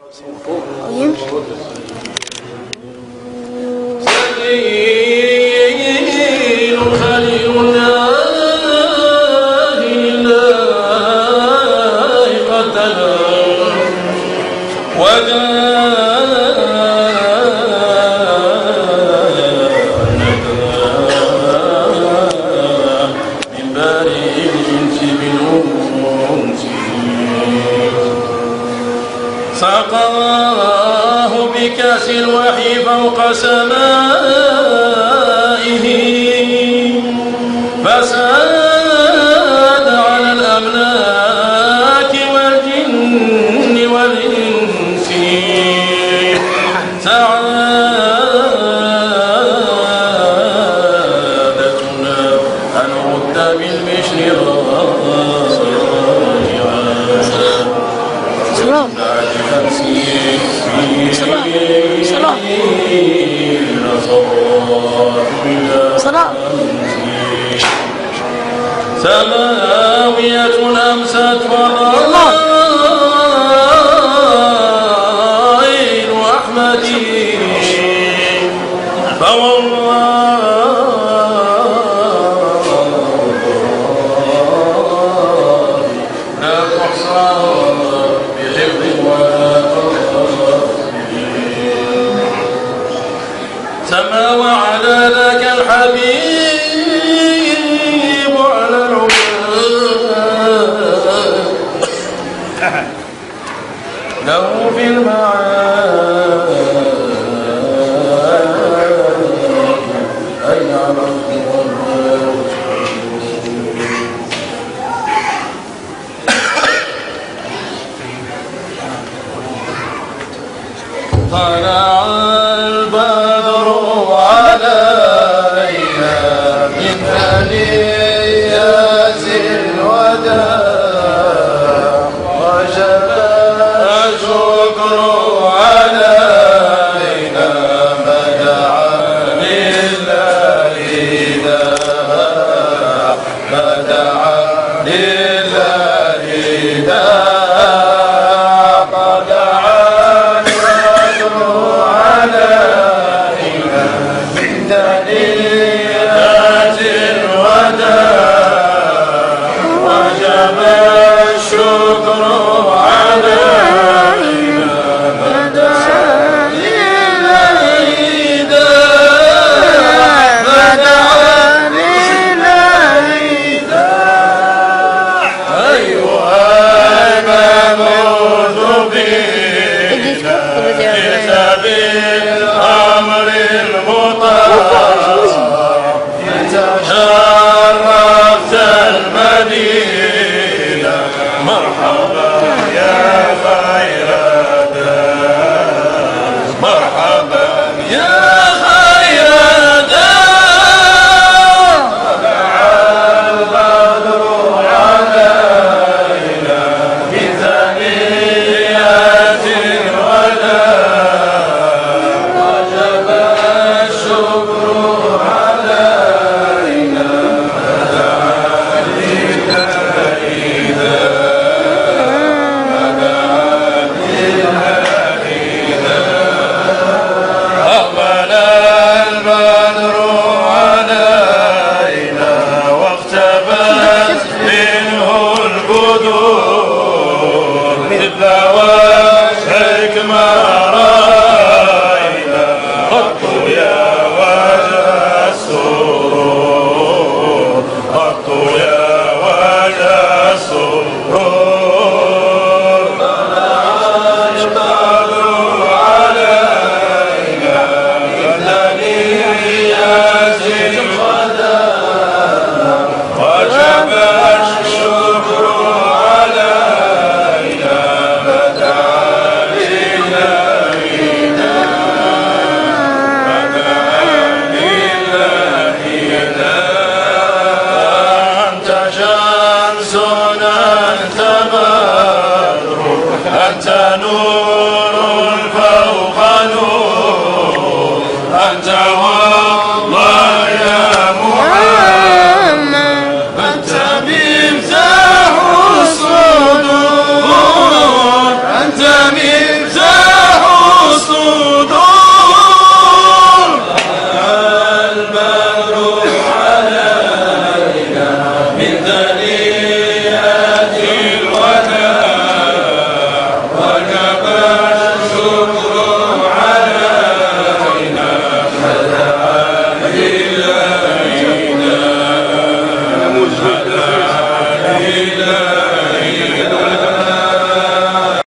سبيل خليل الله لله قد من بارئ الجنس بالأنس سقاه بكأس الوحي فوق سمائه فساد على الأملاك والجن والإنس سعادتنا أن رد بالبشر سماوية أمست والرائل أحمدي فوالله لا تحصى بحفظ ولا سما وعلى ذاك الحبيب على العلا له في المعاد أين عرفت طلع البدر علينا من ثنيات الوداع وجب الشكر علينا ما دعا لله داع ما دعا لله داع قد أنت نور